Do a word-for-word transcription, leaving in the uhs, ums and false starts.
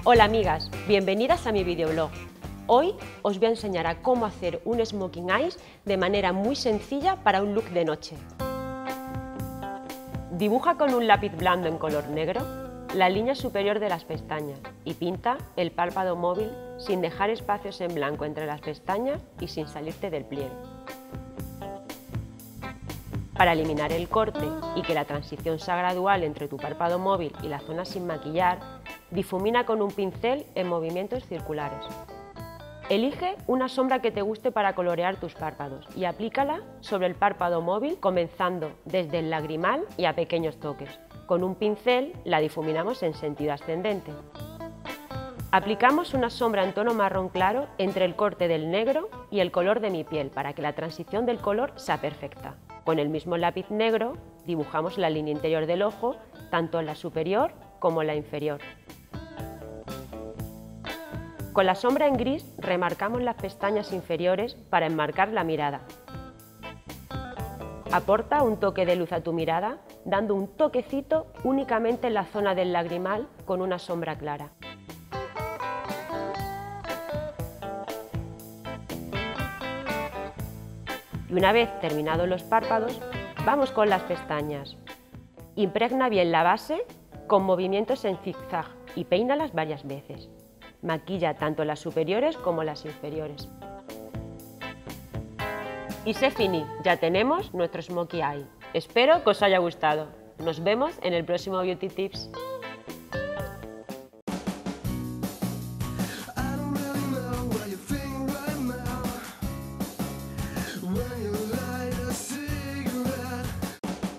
Hola amigas, bienvenidas a mi videoblog. Hoy os voy a enseñar a cómo hacer un smokey eyes de manera muy sencilla para un look de noche. Dibuja con un lápiz blando en color negro la línea superior de las pestañas y pinta el párpado móvil sin dejar espacios en blanco entre las pestañas y sin salirte del pliegue. Para eliminar el corte y que la transición sea gradual entre tu párpado móvil y la zona sin maquillar, difumina con un pincel en movimientos circulares. Elige una sombra que te guste para colorear tus párpados y aplícala sobre el párpado móvil comenzando desde el lagrimal y a pequeños toques. Con un pincel la difuminamos en sentido ascendente. Aplicamos una sombra en tono marrón claro entre el corte del negro y el color de mi piel para que la transición del color sea perfecta. Con el mismo lápiz negro dibujamos la línea interior del ojo, tanto en la superior como en la inferior. Con la sombra en gris remarcamos las pestañas inferiores para enmarcar la mirada. Aporta un toque de luz a tu mirada, dando un toquecito únicamente en la zona del lagrimal con una sombra clara. Y una vez terminados los párpados, vamos con las pestañas. Impregna bien la base con movimientos en zigzag y peínalas varias veces. Maquilla tanto las superiores como las inferiores. Y c'est fini, ya tenemos nuestro smokey eye. Espero que os haya gustado. Nos vemos en el próximo Beauty Tips.